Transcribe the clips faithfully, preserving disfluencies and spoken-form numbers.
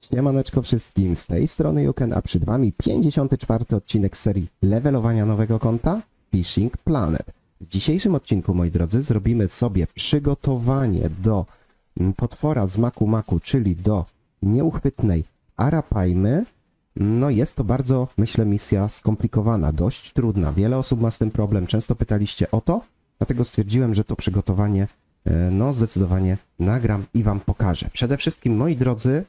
Siemaneczko wszystkim, z tej strony Juken, a przed Wami pięćdziesiąty czwarty odcinek serii levelowania nowego konta Fishing Planet. W dzisiejszym odcinku, moi drodzy, zrobimy sobie przygotowanie do potwora z Maku Maku, czyli do nieuchwytnej Arapajmy. No jest to bardzo, myślę, misja skomplikowana, dość trudna. Wiele osób ma z tym problem, często pytaliście o to, dlatego stwierdziłem, że to przygotowanie no zdecydowanie nagram i Wam pokażę. Przede wszystkim, moi drodzy,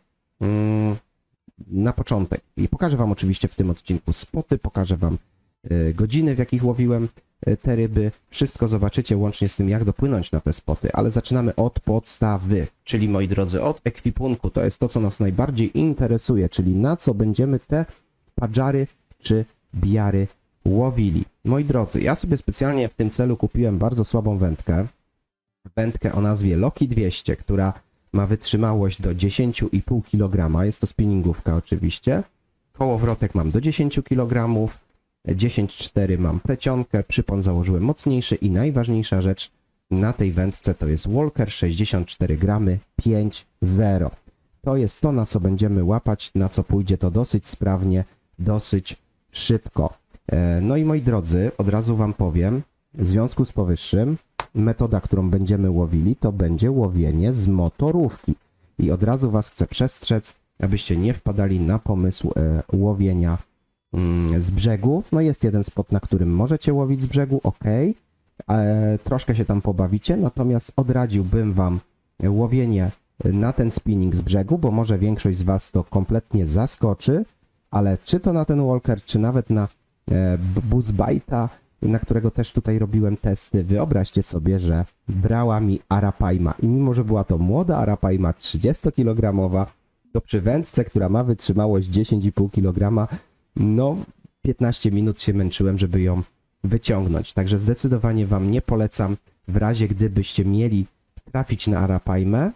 na początek i pokażę Wam oczywiście w tym odcinku spoty, pokażę Wam godziny, w jakich łowiłem te ryby, wszystko zobaczycie łącznie z tym, jak dopłynąć na te spoty, ale zaczynamy od podstawy, czyli, moi drodzy, od ekwipunku. To jest to, co nas najbardziej interesuje, czyli na co będziemy te padżary czy biary łowili. Moi drodzy, ja sobie specjalnie w tym celu kupiłem bardzo słabą wędkę, wędkę o nazwie Loki dwieście, która ma wytrzymałość do dziesięć i pół kilograma, jest to spinningówka oczywiście. Kołowrotek mam do dziesięć kilogramów, dziesięć przecinek cztery mam plecionkę, przypon założyłem mocniejszy i najważniejsza rzecz na tej wędce to jest Walker sześćdziesiąt cztery gramy pięć zero. To jest to, na co będziemy łapać, na co pójdzie to dosyć sprawnie, dosyć szybko. No i moi drodzy, od razu Wam powiem, w związku z powyższym metoda, którą będziemy łowili, to będzie łowienie z motorówki. I od razu Was chcę przestrzec, abyście nie wpadali na pomysł e, łowienia mm, z brzegu. No jest jeden spot, na którym możecie łowić z brzegu, ok. E, troszkę się tam pobawicie, natomiast odradziłbym Wam łowienie na ten spinning z brzegu, bo może większość z Was to kompletnie zaskoczy, ale czy to na ten walker, czy nawet na e, buzzbite'a, na którego też tutaj robiłem testy, wyobraźcie sobie, że brała mi Arapajma i mimo, że była to młoda Arapajma trzydziestokilogramowa, to przy wędce, która ma wytrzymałość dziesięć i pół kilograma, no piętnaście minut się męczyłem, żeby ją wyciągnąć. Także zdecydowanie Wam nie polecam, w razie gdybyście mieli trafić na Arapajmę,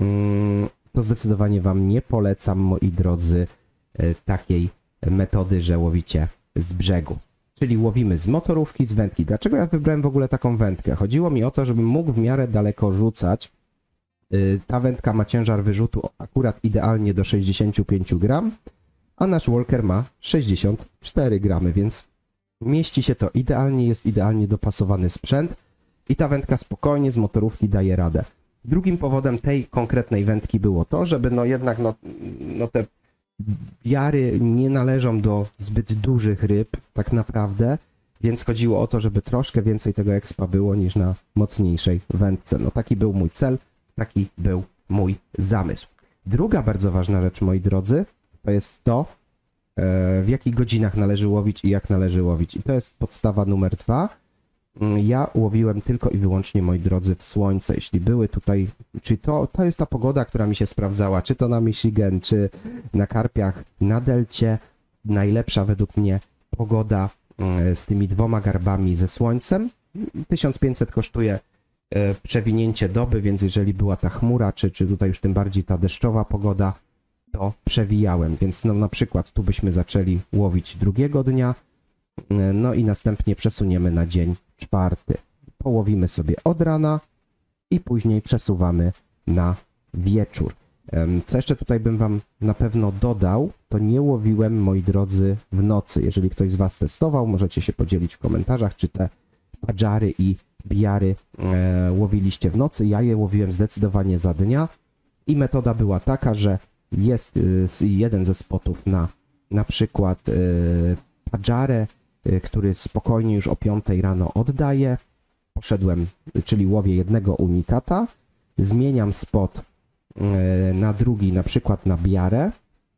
to zdecydowanie Wam nie polecam, moi drodzy, takiej metody, że łowicie z brzegu. Czyli łowimy z motorówki, z wędki. Dlaczego ja wybrałem w ogóle taką wędkę? Chodziło mi o to, żebym mógł w miarę daleko rzucać. Ta wędka ma ciężar wyrzutu akurat idealnie do sześćdziesięciu pięciu gramów, a nasz walker ma sześćdziesiąt cztery gramy, więc mieści się to idealnie, jest idealnie dopasowany sprzęt i ta wędka spokojnie z motorówki daje radę. Drugim powodem tej konkretnej wędki było to, żeby no jednak no, no te wiary nie należą do zbyt dużych ryb, tak naprawdę, więc chodziło o to, żeby troszkę więcej tego expa było niż na mocniejszej wędce. No taki był mój cel, taki był mój zamysł. Druga bardzo ważna rzecz, moi drodzy, to jest to, w jakich godzinach należy łowić i jak należy łowić. I to jest podstawa numer dwa. Ja łowiłem tylko i wyłącznie, moi drodzy, w słońce. Jeśli były tutaj, czy to, to jest ta pogoda, która mi się sprawdzała, czy to na Michigan, czy na karpiach na delcie, najlepsza według mnie pogoda z tymi dwoma garbami ze słońcem. tysiąc pięćset kosztuje przewinięcie doby, więc jeżeli była ta chmura, czy, czy tutaj już tym bardziej ta deszczowa pogoda, to przewijałem. Więc no, na przykład tu byśmy zaczęli łowić drugiego dnia, no i następnie przesuniemy na dzień czwarty. Połowimy sobie od rana i później przesuwamy na wieczór. Co jeszcze tutaj bym Wam na pewno dodał, to nie łowiłem, moi drodzy, w nocy. Jeżeli ktoś z Was testował, możecie się podzielić w komentarzach, czy te padżary i biary e, łowiliście w nocy. Ja je łowiłem zdecydowanie za dnia i metoda była taka, że jest y, jeden ze spotów na na przykład y, padżarę, który spokojnie już o piątej rano oddaje. Poszedłem, czyli łowię jednego unikata, zmieniam spot na drugi, na przykład na biarę,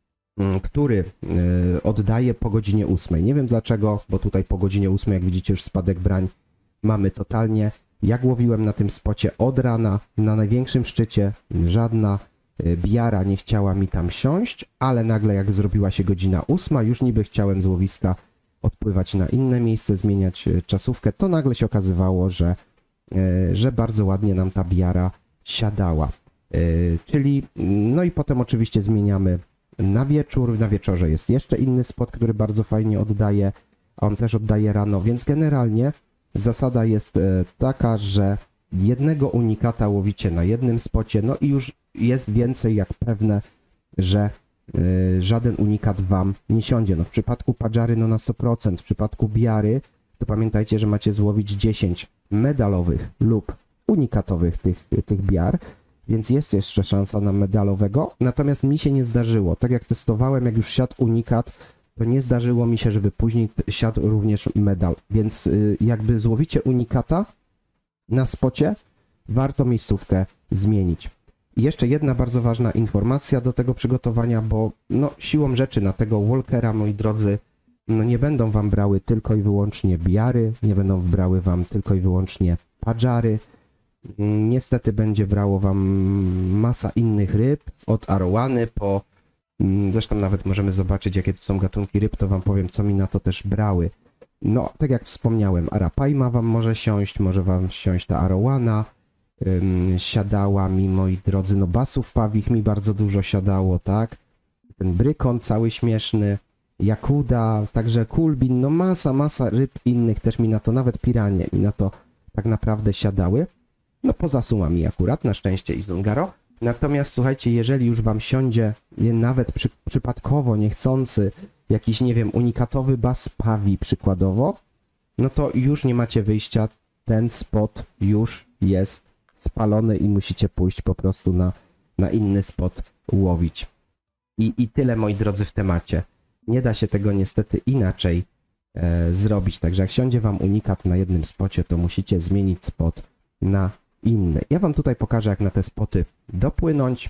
który oddaje po godzinie ósmej. Nie wiem dlaczego, bo tutaj po godzinie ósmej, jak widzicie, już spadek brań mamy totalnie. Jak łowiłem na tym spocie od rana, na największym szczycie, żadna biara nie chciała mi tam siąść, ale nagle jak zrobiła się godzina ósma, już niby chciałem z łowiska odpływać na inne miejsce, zmieniać czasówkę, to nagle się okazywało, że, że bardzo ładnie nam ta biara siadała. Czyli, no i potem oczywiście zmieniamy na wieczór. Na wieczorze jest jeszcze inny spot, który bardzo fajnie oddaje, a on też oddaje rano, więc generalnie zasada jest taka, że jednego unikata łowicie na jednym spocie, no i już jest więcej jak pewne, że yy, żaden unikat wam nie siądzie. No w przypadku Padżary no na sto procent, w przypadku Biary to pamiętajcie, że macie złowić dziesięć medalowych lub unikatowych tych, tych biar, więc jest jeszcze szansa na medalowego, natomiast mi się nie zdarzyło. Tak jak testowałem, jak już siadł unikat, to nie zdarzyło mi się, żeby później siadł również medal, więc yy, jakby złowicie unikata na spocie, warto miejscówkę zmienić. I jeszcze jedna bardzo ważna informacja do tego przygotowania, bo no, siłą rzeczy na tego walkera, moi drodzy, no nie będą wam brały tylko i wyłącznie biary, nie będą brały wam tylko i wyłącznie padżary. Niestety będzie brało wam masa innych ryb, od arowany po... Zresztą nawet możemy zobaczyć, jakie to są gatunki ryb, to wam powiem, co mi na to też brały. No, tak jak wspomniałem, arapaima wam może siąść, może wam siąść ta arowana, ym, siadała mi, moi drodzy, no basów pawich mi bardzo dużo siadało, tak? Ten brykon cały śmieszny, jakuda, także kulbin, no masa, masa ryb innych też mi na to, nawet piranie mi na to tak naprawdę siadały. No poza sumami akurat, na szczęście i Zungaro. Natomiast słuchajcie, jeżeli już wam siądzie nawet przy, przypadkowo, niechcący, jakiś, nie wiem, unikatowy bas pawi przykładowo, no to już nie macie wyjścia, ten spot już jest spalony i musicie pójść po prostu na, na inny spot łowić. I, I tyle, moi drodzy, w temacie. Nie da się tego niestety inaczej e, zrobić, także jak siądzie wam unikat na jednym spocie, to musicie zmienić spot na inny. Ja wam tutaj pokażę, jak na te spoty dopłynąć.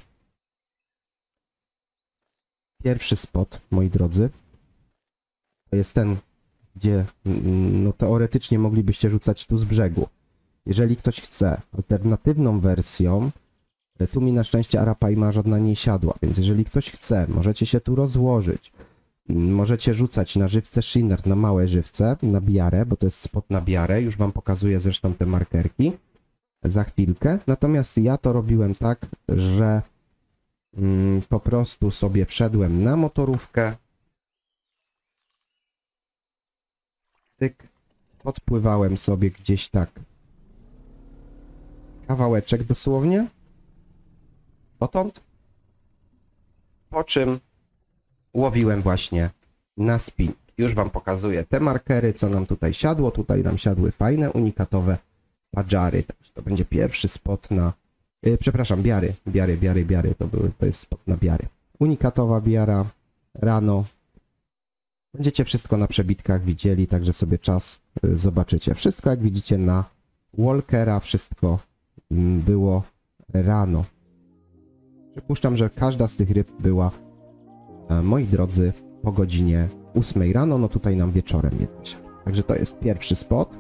Pierwszy spot, moi drodzy, to jest ten, gdzie no, teoretycznie moglibyście rzucać tu z brzegu. Jeżeli ktoś chce alternatywną wersją, tu mi na szczęście arapaima żadna nie siadła, więc jeżeli ktoś chce, możecie się tu rozłożyć. Możecie rzucać na żywce Shinner, na małe żywce, na biarę, bo to jest spot na biarę. Już wam pokazuję zresztą te markerki za chwilkę. Natomiast ja to robiłem tak, że mm, po prostu sobie wszedłem na motorówkę. Cyk, podpływałem sobie gdzieś tak kawałeczek dosłownie. Dotąd. Po czym łowiłem właśnie na spin. Już wam pokazuję te markery, co nam tutaj siadło. Tutaj nam siadły fajne, unikatowe padżary. To będzie pierwszy spot na... Yy, przepraszam, biary. Biary, biary, biary. To, były, to jest spot na biary. Unikatowa biara rano. Będziecie wszystko na przebitkach widzieli, także sobie czas yy, zobaczycie. Wszystko, jak widzicie, na walkera, wszystko yy, było rano. Przypuszczam, że każda z tych ryb była, e, moi drodzy, po godzinie ósmej rano, no tutaj nam wieczorem jedna się. Także to jest pierwszy spot.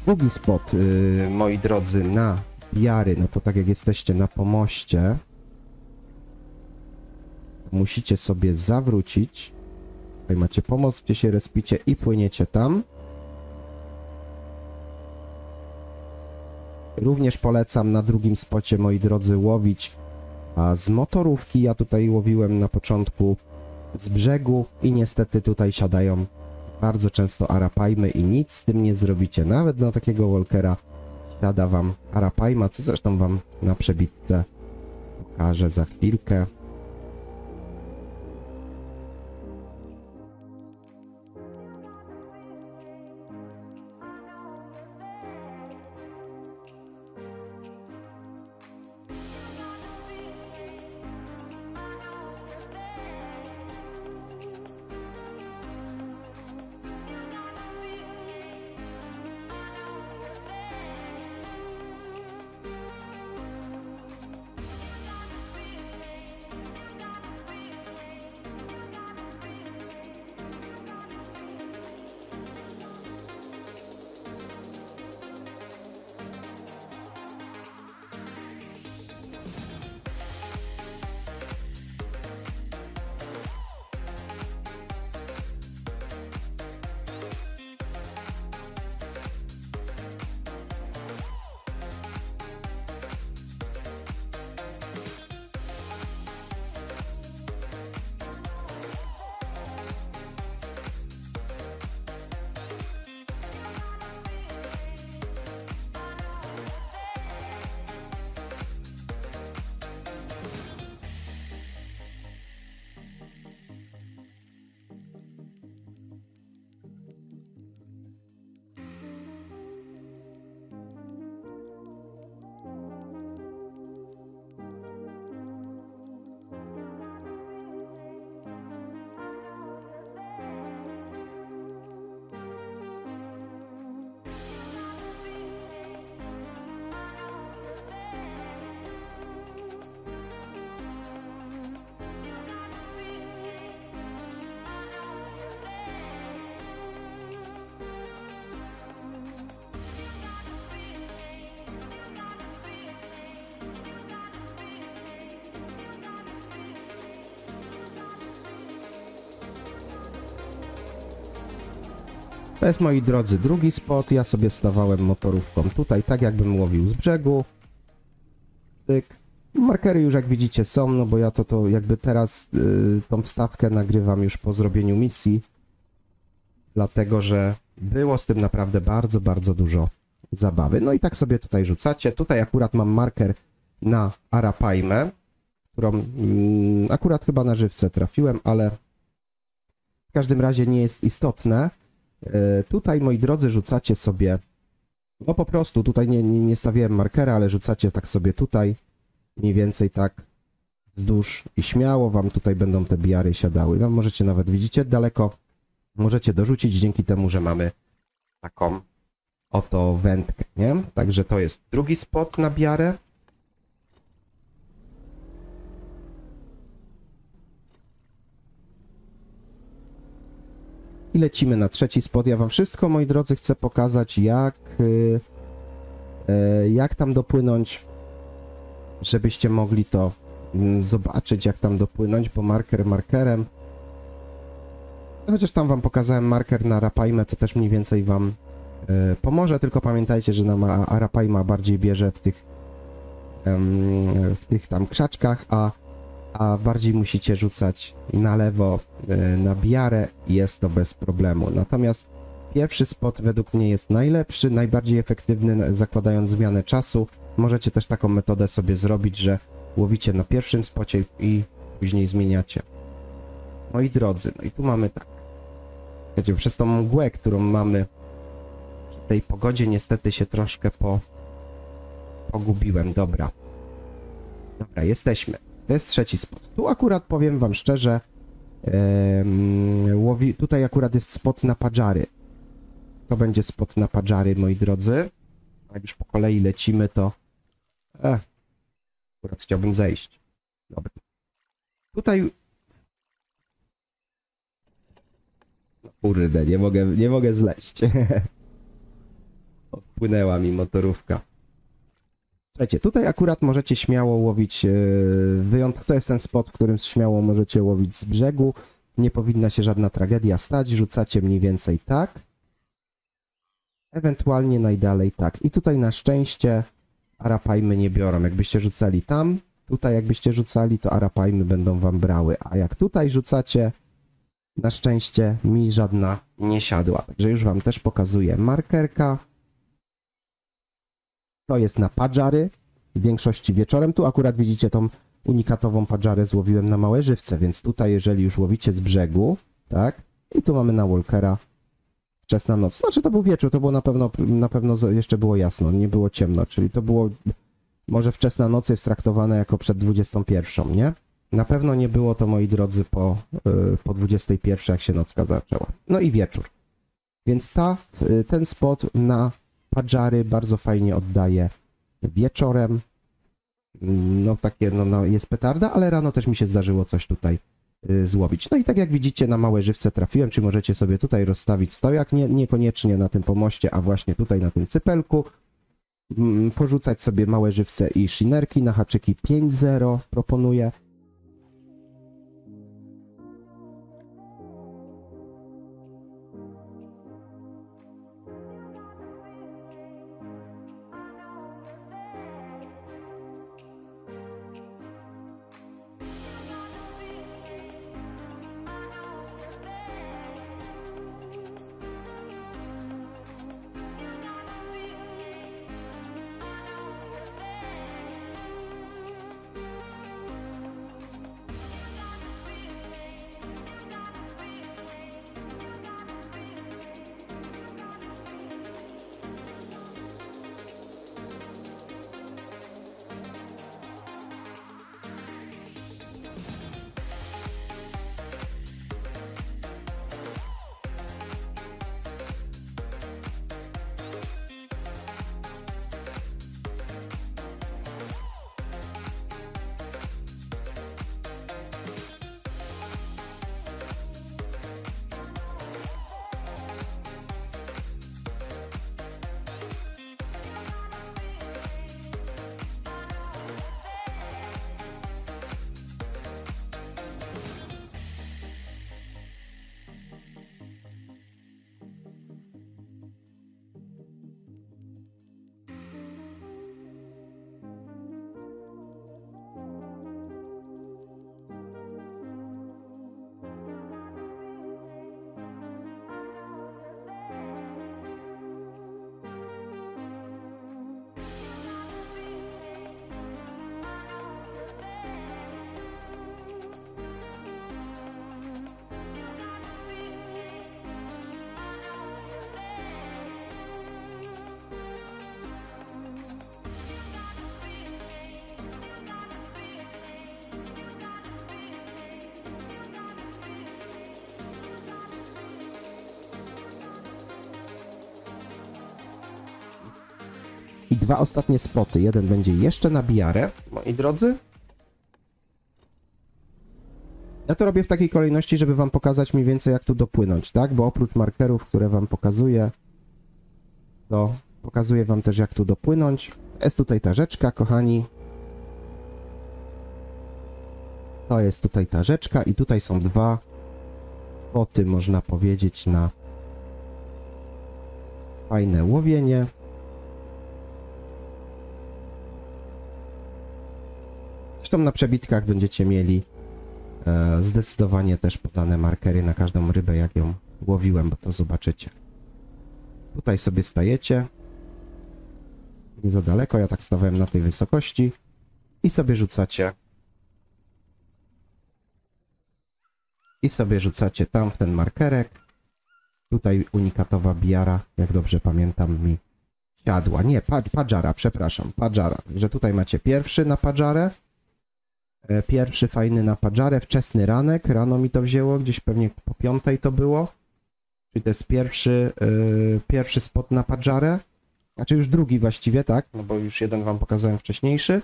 Drugi spot, yy, moi drodzy, na biary, no to tak jak jesteście na pomoście, musicie sobie zawrócić. Tutaj macie pomost, gdzie się respicie i płyniecie tam. Również polecam na drugim spocie, moi drodzy, łowić a z motorówki. Ja tutaj łowiłem na początku z brzegu i niestety tutaj siadają bardzo często arapajmy i nic z tym nie zrobicie. Nawet na takiego walkera siada wam arapajma, co zresztą wam na przebitce pokażę za chwilkę. To jest, moi drodzy, drugi spot. Ja sobie stawałem motorówką tutaj, tak jakbym łowił z brzegu. Cyk. Markery już, jak widzicie, są, no bo ja to, to jakby teraz yy, tą wstawkę nagrywam już po zrobieniu misji. Dlatego, że było z tym naprawdę bardzo, bardzo dużo zabawy. No i tak sobie tutaj rzucacie. Tutaj akurat mam marker na arapajmę, którą yy, akurat chyba na żywce trafiłem, ale w każdym razie nie jest istotne. Tutaj, moi drodzy, rzucacie sobie, no po prostu, tutaj nie, nie, nie stawiałem markera, ale rzucacie tak sobie tutaj, mniej więcej tak wzdłuż i śmiało wam tutaj będą te biary siadały. No możecie nawet, widzicie, daleko możecie dorzucić dzięki temu, że mamy taką oto wędkę, nie? Także to jest drugi spot na biarę. I lecimy na trzeci spot. Ja wam wszystko, moi drodzy, chcę pokazać, jak, yy, yy, jak tam dopłynąć, żebyście mogli to yy, zobaczyć, jak tam dopłynąć, bo marker markerem. Chociaż tam wam pokazałem marker na arapajmę, to też mniej więcej wam yy, pomoże, tylko pamiętajcie, że na arapajma bardziej bierze w tych, yy, w tych tam krzaczkach, a a bardziej musicie rzucać na lewo, na biarę i jest to bez problemu. Natomiast pierwszy spot według mnie jest najlepszy, najbardziej efektywny, zakładając zmianę czasu. Możecie też taką metodę sobie zrobić, że łowicie na pierwszym spocie i później zmieniacie. Moi drodzy, no i tu mamy tak. Wiecie, przez tą mgłę, którą mamy w tej pogodzie, niestety się troszkę po... pogubiłem. Dobra. Dobra, jesteśmy. To jest trzeci spot. Tu akurat powiem wam szczerze, um, łowi, tutaj akurat jest spot na padżary. To będzie spot na padżary, moi drodzy. Jak już po kolei lecimy, to... Eh, akurat chciałbym zejść. Dobra. Tutaj... No kurde, nie mogę, nie mogę zleść. Płynęła mi motorówka. Słuchajcie, tutaj akurat możecie śmiało łowić, yy, wyjątkowo to jest ten spot, w którym śmiało możecie łowić z brzegu. Nie powinna się żadna tragedia stać, rzucacie mniej więcej tak. Ewentualnie najdalej tak. I tutaj na szczęście arapajmy nie biorą. Jakbyście rzucali tam, tutaj jakbyście rzucali, to arapajmy będą wam brały. A jak tutaj rzucacie, na szczęście mi żadna nie siadła. Także już wam też pokazuję markerka. To jest na padżary, w większości wieczorem. Tu akurat widzicie tą unikatową padżarę złowiłem na małe żywce, więc tutaj jeżeli już łowicie z brzegu, tak, i tu mamy na walkera wczesna noc. Znaczy to był wieczór, to było na pewno, na pewno jeszcze było jasno, nie było ciemno, czyli to było, może wczesna noc jest traktowane jako przed dwudziestą pierwszą, nie? Na pewno nie było to, moi drodzy, po, po dwudziestej pierwszej, jak się nocka zaczęła. No i wieczór. Więc ta, ten spot na padżary bardzo fajnie oddaje wieczorem. No takie, no, no jest petarda, ale rano też mi się zdarzyło coś tutaj y, złowić. No i tak jak widzicie, na małe żywce trafiłem, czy możecie sobie tutaj rozstawić stojak, nie, niekoniecznie na tym pomoście, a właśnie tutaj na tym cypelku. Mm, porzucać sobie małe żywce i shinerki na haczyki pięć zero proponuję. I dwa ostatnie spoty. Jeden będzie jeszcze na biarę, moi drodzy. Ja to robię w takiej kolejności, żeby wam pokazać mniej więcej, jak tu dopłynąć, tak? Bo oprócz markerów, które wam pokazuję, to pokazuję wam też, jak tu dopłynąć. Jest tutaj ta rzeczka, kochani. To jest tutaj ta rzeczka i tutaj są dwa spoty, można powiedzieć, na fajne łowienie. Zresztą na przebitkach będziecie mieli e, zdecydowanie też podane markery na każdą rybę, jak ją łowiłem, bo to zobaczycie. Tutaj sobie stajecie. Nie za daleko, ja tak stawałem na tej wysokości. I sobie rzucacie. I sobie rzucacie tam w ten markerek. Tutaj unikatowa biara, jak dobrze pamiętam, mi siadła. Nie, padżara, przepraszam, padżara. Także tutaj macie pierwszy na padżarę. Pierwszy fajny na padżarę, wczesny ranek, rano mi to wzięło, gdzieś pewnie po piątej to było. Czyli to jest pierwszy, yy, pierwszy spot na padżarę. Znaczy już drugi właściwie, tak? No bo już jeden wam pokazałem wcześniejszy.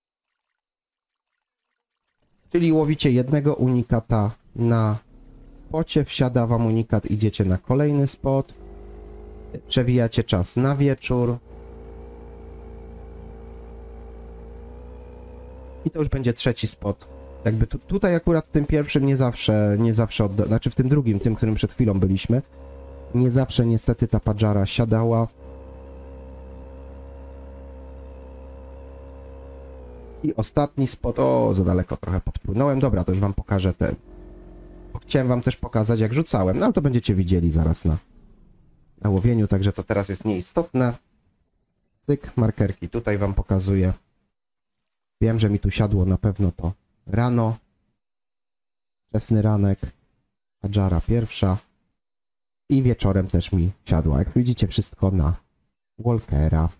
Czyli łowicie jednego unikata na spocie, wsiada wam unikat, idziecie na kolejny spot. Przewijacie czas na wieczór. I to już będzie trzeci spot. Jakby tu, tutaj akurat w tym pierwszym nie zawsze, nie zawsze, odda- znaczy w tym drugim, tym, którym przed chwilą byliśmy, nie zawsze niestety ta Pajara siadała. I ostatni spot, o, za daleko trochę podpłynąłem, dobra, to już wam pokażę ten. Chciałem wam też pokazać, jak rzucałem, no ale to będziecie widzieli zaraz na, na łowieniu, także to teraz jest nieistotne. Cyk, markerki tutaj wam pokazuję. Wiem, że mi tu siadło na pewno to rano. Wczesny ranek. Pajara pierwsza. I wieczorem też mi siadła. Jak widzicie, wszystko na Walkera.